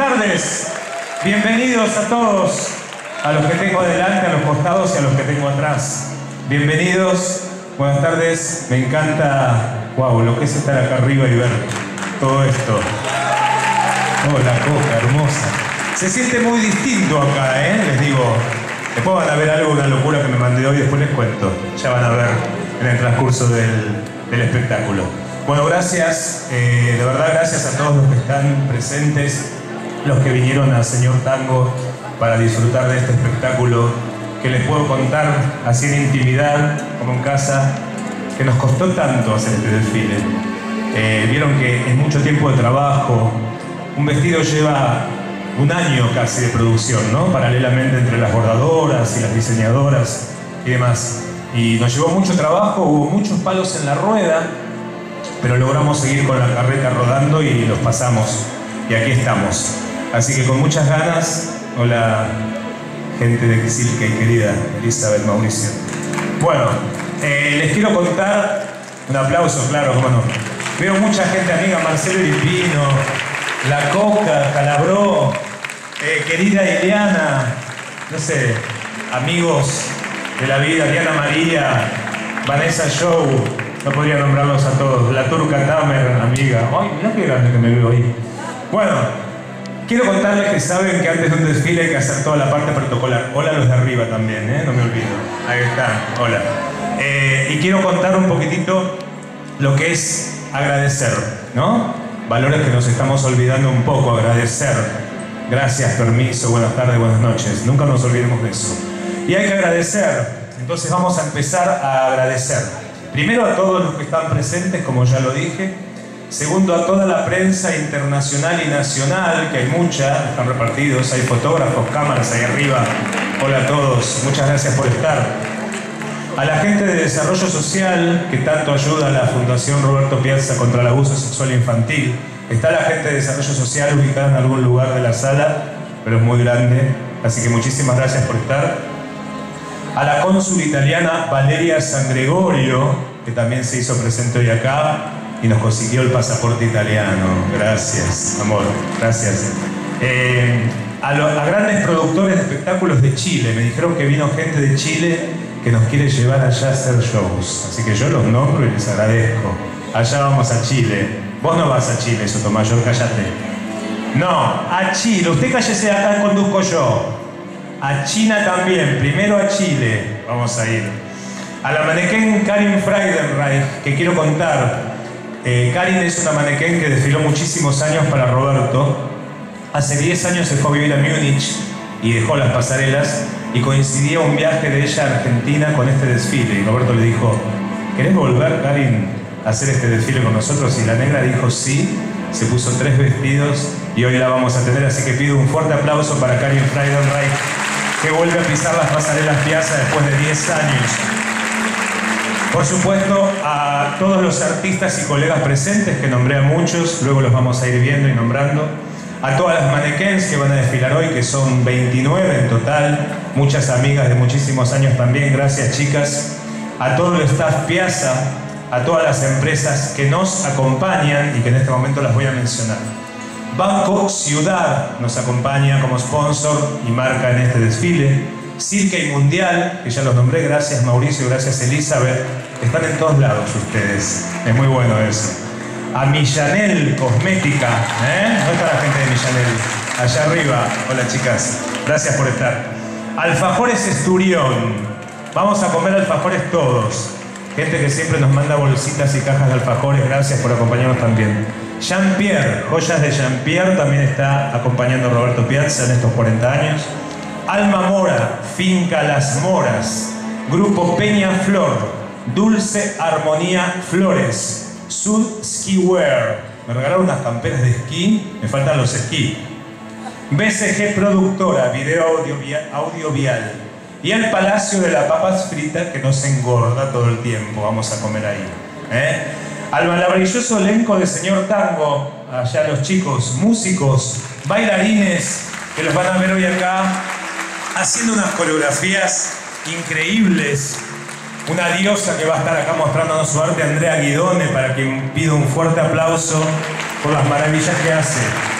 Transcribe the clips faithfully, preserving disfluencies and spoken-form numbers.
tardes, bienvenidos a todos, a los que tengo adelante, a los costados y a los que tengo atrás. Bienvenidos, buenas tardes, me encanta, wow, lo que es estar acá arriba y ver todo esto. Oh, la coca, hermosa. Se siente muy distinto acá, ¿eh? Les digo, después van a ver algo, una locura que me mandé hoy, después les cuento. Ya van a ver en el transcurso del, del espectáculo. Bueno, gracias, eh, de verdad gracias a todos los que están presentes, los que vinieron a Señor Tango para disfrutar de este espectáculo que les puedo contar así en intimidad, como en casa, que nos costó tanto hacer este desfile. Eh, vieron que es mucho tiempo de trabajo, un vestido lleva un año casi de producción, ¿no? Paralelamente entre las bordadoras y las diseñadoras y demás. Y nos llevó mucho trabajo, hubo muchos palos en la rueda, pero logramos seguir con la carreta rodando y los pasamos. Y aquí estamos. Así que con muchas ganas, hola gente de Quisilca y querida Elizabeth, Mauricio. Bueno, eh, les quiero contar, un aplauso, claro, cómo no. Veo mucha gente amiga, Marcelo Iripino, La Coca, Calabró, eh, querida Ileana, no sé, amigos de la vida, Diana María, Vanessa Show, no podría nombrarlos a todos, La Turca Tamer, amiga. Ay, mirá qué grande que me veo ahí. Bueno, quiero contarles que saben que antes de un desfile hay que hacer toda la parte protocolar. Hola a los de arriba también, ¿eh? No me olvido. Ahí están, hola. Eh, y quiero contar un poquitito lo que es agradecer, ¿no? Valores que nos estamos olvidando un poco, agradecer. Gracias, permiso, buenas tardes, buenas noches. Nunca nos olvidemos de eso. Y hay que agradecer. Entonces vamos a empezar a agradecer. Primero a todos los que están presentes, como ya lo dije. Segundo a toda la prensa internacional y nacional, que hay mucha, están repartidos, hay fotógrafos, cámaras ahí arriba. Hola a todos, muchas gracias por estar. A la gente de Desarrollo Social, que tanto ayuda a la Fundación Roberto Piazza contra el abuso sexual infantil. Está la gente de Desarrollo Social ubicada en algún lugar de la sala, pero es muy grande, así que muchísimas gracias por estar. A la cónsul italiana Valeria San Gregorio, que también se hizo presente hoy acá y nos consiguió el pasaporte italiano. Gracias, amor, gracias. Eh, a, lo, a grandes productores de espectáculos de Chile, me dijeron que vino gente de Chile que nos quiere llevar allá a hacer shows. Así que yo los nombro y les agradezco. Allá vamos a Chile. Vos no vas a Chile, Sotomayor, cállate. No, a Chile. Usted cállese, acá conduzco yo. A China también, primero a Chile vamos a ir. A la manequén Karin Friedenreich, que quiero contar. Eh, Karin es una manequén que desfiló muchísimos años para Roberto. Hace diez años se fue a vivir a Múnich y dejó las pasarelas y coincidía un viaje de ella a Argentina con este desfile. Y Roberto le dijo, ¿querés volver, Karin, a hacer este desfile con nosotros? Y la negra dijo sí, se puso tres vestidos y hoy la vamos a tener. Así que pido un fuerte aplauso para Karin Friedenreich, que vuelve a pisar las pasarelas Piazza después de diez años. Por supuesto, a todos los artistas y colegas presentes, que nombré a muchos, luego los vamos a ir viendo y nombrando. A todas las manequens que van a desfilar hoy, que son veintinueve en total, muchas amigas de muchísimos años también, gracias chicas. A todo el staff Piazza, a todas las empresas que nos acompañan y que en este momento las voy a mencionar. Banco Ciudad nos acompaña como sponsor y marca en este desfile. Circa y Mundial, que ya los nombré, gracias Mauricio, gracias Elizabeth. Están en todos lados ustedes, es muy bueno eso. A Millanel Cosmética, ¿eh? ¿Dónde está la gente de Millanel? Allá arriba, hola chicas, gracias por estar. Alfajores Esturión, vamos a comer alfajores todos. Gente que siempre nos manda bolsitas y cajas de alfajores, gracias por acompañarnos también. Jean-Pierre, joyas de Jean-Pierre, también está acompañando a Roberto Piazza en estos cuarenta años. Alma Mora, Finca Las Moras, Grupo Peña Flor, Dulce Armonía Flores, Sud Ski Wear, me regalaron unas camperas de esquí, me faltan los esquí. B C G Productora, Video Audiovia- Audiovial. Y el Palacio de las Papas Fritas, que nos engorda todo el tiempo, vamos a comer ahí. ¿eh? Al maravilloso elenco de Señor Tango, allá los chicos, músicos, bailarines, que los van a ver hoy acá, haciendo unas coreografías increíbles. Una diosa que va a estar acá mostrándonos su arte, Andrea Guidone, para quien pido un fuerte aplauso por las maravillas que hace.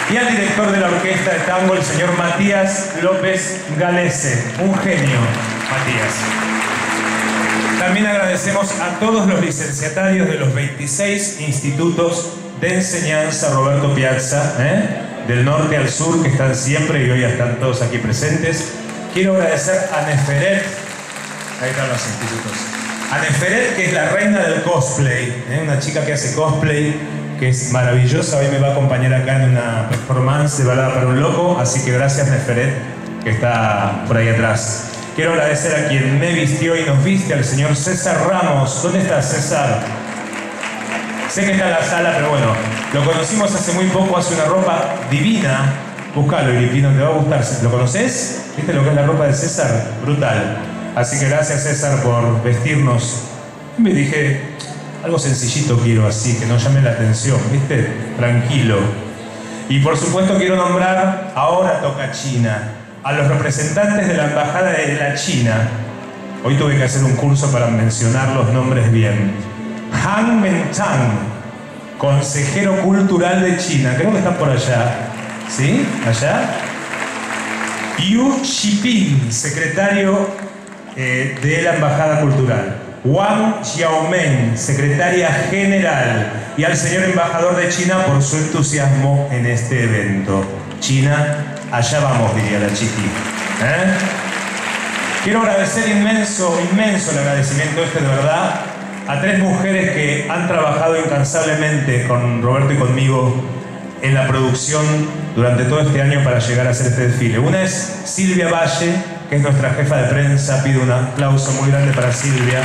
y al director de la orquesta de tango, el señor Matías López Galese. Un genio, Matías. También agradecemos a todos los licenciatarios de los veintiséis institutos de enseñanza Roberto Piazza, ¿eh? del norte al sur, que están siempre y hoy están todos aquí presentes. Quiero agradecer a Neferet, ahí están los institutos, a Neferet, que es la reina del cosplay, ¿eh? una chica que hace cosplay, que es maravillosa. Hoy me va a acompañar acá en una performance de Balada para un Loco, así que gracias, Neferet, que está por ahí atrás. Quiero agradecer a quien me vistió y nos viste, al señor César Ramos. ¿Dónde está César? Sé que está en la sala, pero bueno, lo conocimos hace muy poco, hace una ropa divina. Búscalo, Ilipino, te va a gustar. ¿Lo conoces? ¿Viste lo que es la ropa de César? Brutal. Así que gracias, César, por vestirnos. Y me dije, algo sencillito quiero así, que no llame la atención, ¿viste? Tranquilo. Y por supuesto quiero nombrar, ahora toca China, a los representantes de la Embajada de la China. Hoy tuve que hacer un curso para mencionar los nombres bien. Han Mentang, consejero cultural de China, creo que está por allá, ¿sí? Allá. Yu Xiping, secretario eh, de la Embajada Cultural. Wang Xiaomeng, secretaria general. Y al señor embajador de China por su entusiasmo en este evento. China, allá vamos, diría la chiqui. ¿Eh? Quiero agradecer inmenso, inmenso el agradecimiento este, de verdad, a tres mujeres que han trabajado incansablemente con Roberto y conmigo en la producción durante todo este año para llegar a hacer este desfile. Una es Silvia Valle, que es nuestra jefa de prensa. Pido un aplauso muy grande para Silvia.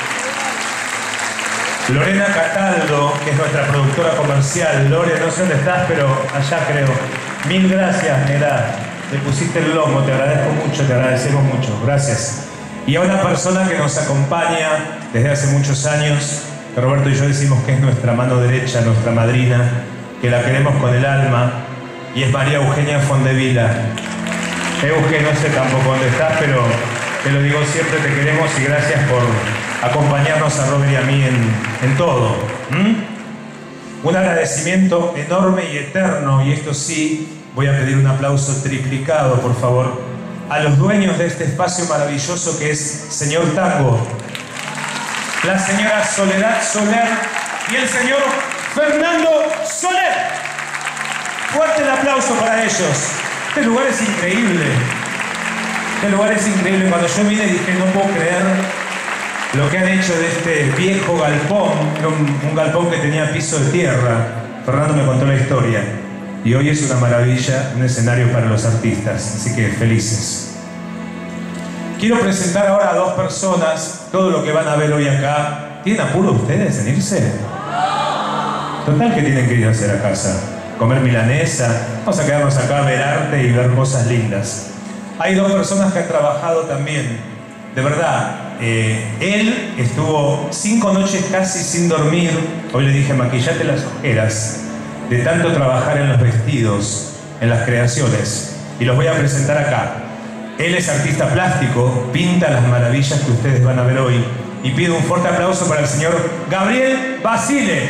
Lorena Cataldo, que es nuestra productora comercial. Lore, no sé dónde estás, pero allá creo. Mil gracias, Nera. Te pusiste el lomo, te agradezco mucho, te agradecemos mucho. Gracias. Y a una persona que nos acompaña desde hace muchos años, que Roberto y yo decimos que es nuestra mano derecha, nuestra madrina, que la queremos con el alma, y es María Eugenia Fondevila. Euge, no sé tampoco dónde estás, pero te lo digo siempre, te queremos y gracias por acompañarnos a Robert y a mí en, en todo. ¿Mm? Un agradecimiento enorme y eterno, y esto sí, voy a pedir un aplauso triplicado, por favor, a los dueños de este espacio maravilloso que es Señor Tango, la señora Soledad Soler y el señor Fernando Soler. Fuerte el aplauso para ellos. Este lugar es increíble. Este lugar es increíble. Cuando yo vine dije, no puedo creer lo que han hecho de este viejo galpón. Era un, un galpón que tenía piso de tierra. Fernando me contó la historia. Y hoy es una maravilla, un escenario para los artistas. Así que felices. Quiero presentar ahora a dos personas. Todo lo que van a ver hoy acá. ¿Tienen apuro ustedes en irse? Total, que tienen que ir a hacer a casa. Comer milanesa. Vamos a quedarnos acá a ver arte y ver cosas lindas. Hay dos personas que han trabajado también. De verdad, eh, él estuvo cinco noches casi sin dormir. Hoy le dije, maquillate las ojeras de tanto trabajar en los vestidos, en las creaciones. Y los voy a presentar acá. Él es artista plástico, pinta las maravillas que ustedes van a ver hoy. Y pido un fuerte aplauso para el señor Gabriel Basile.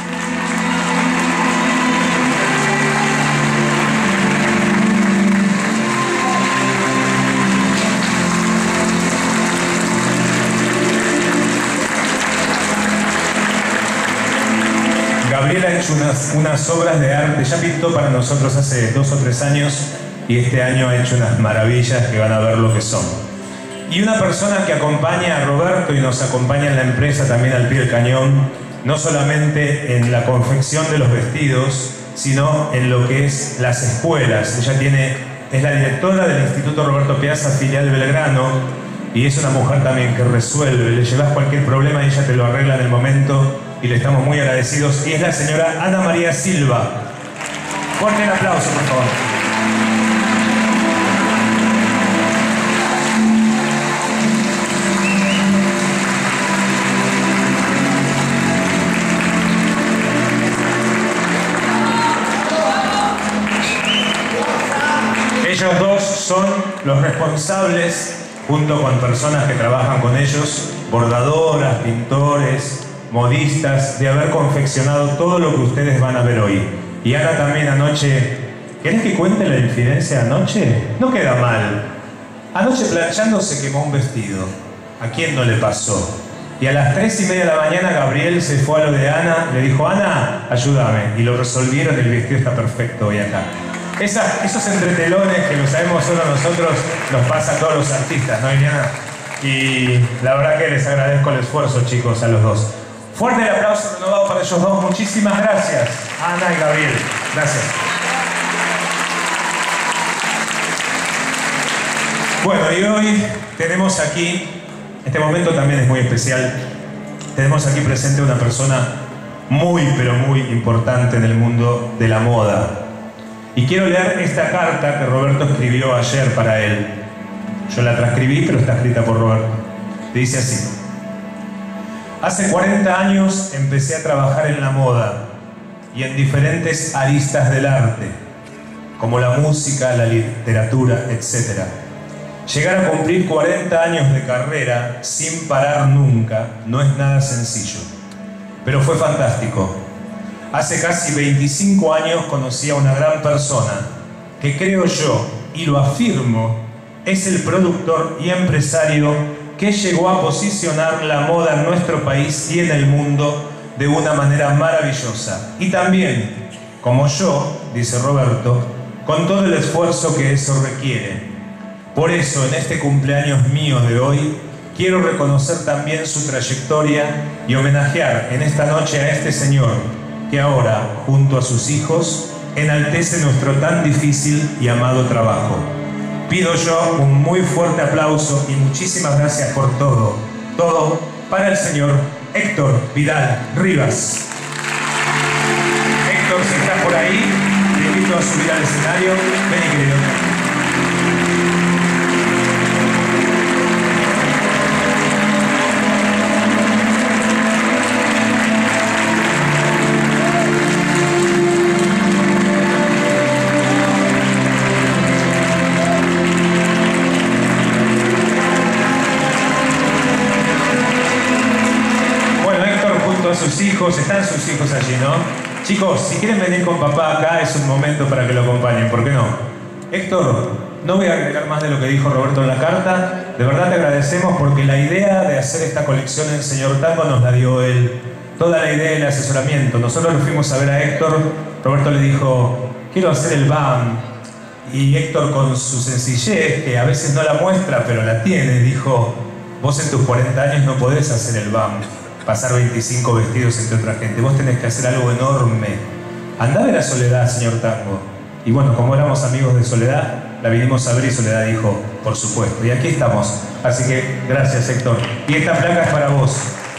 Gabriel ha hecho unas, unas obras de arte, ya pintó para nosotros hace dos o tres años y este año ha hecho unas maravillas que van a ver lo que son. Y una persona que acompaña a Roberto y nos acompaña en la empresa también al pie del cañón, no solamente en la confección de los vestidos, sino en lo que es las escuelas. Ella tiene, es la directora del Instituto Roberto Piazza, filial Belgrano, y es una mujer también que resuelve. Le llevas cualquier problema y ella te lo arregla en el momento. Y le estamos muy agradecidos. Y es la señora Ana María Silva. Fuerte el aplauso, por favor. Ellos dos son los responsables, junto con personas que trabajan con ellos, bordadoras, pintores, modistas, de haber confeccionado todo lo que ustedes van a ver hoy. Y Ana también anoche ¿Querés que cuente la infidencia anoche? No queda mal. Anoche planchando se quemó un vestido. ¿A quién no le pasó? Y a las tres y media de la mañana Gabriel se fue a lo de Ana, le dijo, Ana, ayúdame. Y lo resolvieron y el vestido está perfecto hoy acá. Esas, esos entretelones que lo sabemos solo nosotros, nos pasa a todos los artistas, ¿no, Iliana? Y la verdad que les agradezco el esfuerzo, chicos, a los dos. Fuerte el aplauso renovado para ellos dos. Muchísimas gracias, Ana y Gabriel. Gracias. Bueno, y hoy tenemos aquí, este momento también es muy especial, tenemos aquí presente una persona muy, pero muy importante en el mundo de la moda. Y quiero leer esta carta que Roberto escribió ayer para él. Yo la transcribí, pero está escrita por Roberto. Dice así. Hace cuarenta años empecé a trabajar en la moda y en diferentes aristas del arte, como la música, la literatura, etcétera. Llegar a cumplir cuarenta años de carrera sin parar nunca no es nada sencillo, pero fue fantástico. Hace casi veinticinco años conocí a una gran persona que creo yo, y lo afirmo, es el productor y empresario que llegó a posicionar la moda en nuestro país y en el mundo de una manera maravillosa. Y también, como yo, dice Roberto, con todo el esfuerzo que eso requiere. Por eso, en este cumpleaños mío de hoy, quiero reconocer también su trayectoria y homenajear en esta noche a este señor que ahora, junto a sus hijos, enaltece nuestro tan difícil y amado trabajo. Pido yo un muy fuerte aplauso y muchísimas gracias por todo, todo para el señor Héctor Vidal Rivas. Héctor, si estás por ahí, te invito a subir al escenario. Vení, querido. Sus hijos, están sus hijos allí, ¿no? Chicos, si quieren venir con papá acá, es un momento para que lo acompañen, ¿por qué no? Héctor, no voy a agregar más de lo que dijo Roberto en la carta. De verdad te agradecemos porque la idea de hacer esta colección en Señor Tango nos la dio él. Toda la idea del asesoramiento. Nosotros lo fuimos a ver a Héctor. Roberto le dijo, quiero hacer el B A M. Y Héctor, con su sencillez, que a veces no la muestra, pero la tiene, dijo, vos en tus cuarenta años no podés hacer el B A M. Pasar veinticinco vestidos entre otra gente. Vos tenés que hacer algo enorme. Andá a ver a Soledad, señor Tango. Y bueno, como éramos amigos de Soledad, la vinimos a ver y Soledad dijo, por supuesto. Y aquí estamos. Así que gracias, Héctor. Y esta placa es para vos.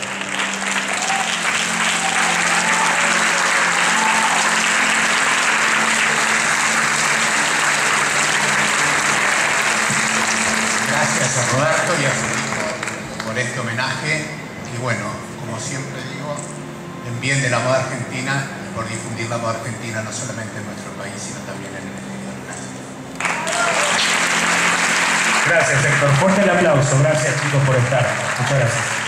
Gracias a Roberto y a su hijo por este homenaje. Y bueno, como siempre digo, en bien de la moda argentina y por difundir la moda argentina no solamente en nuestro país, sino también en el exterior. Gracias, Héctor. Fuerte el aplauso. Gracias, chicos, por estar. Muchas gracias.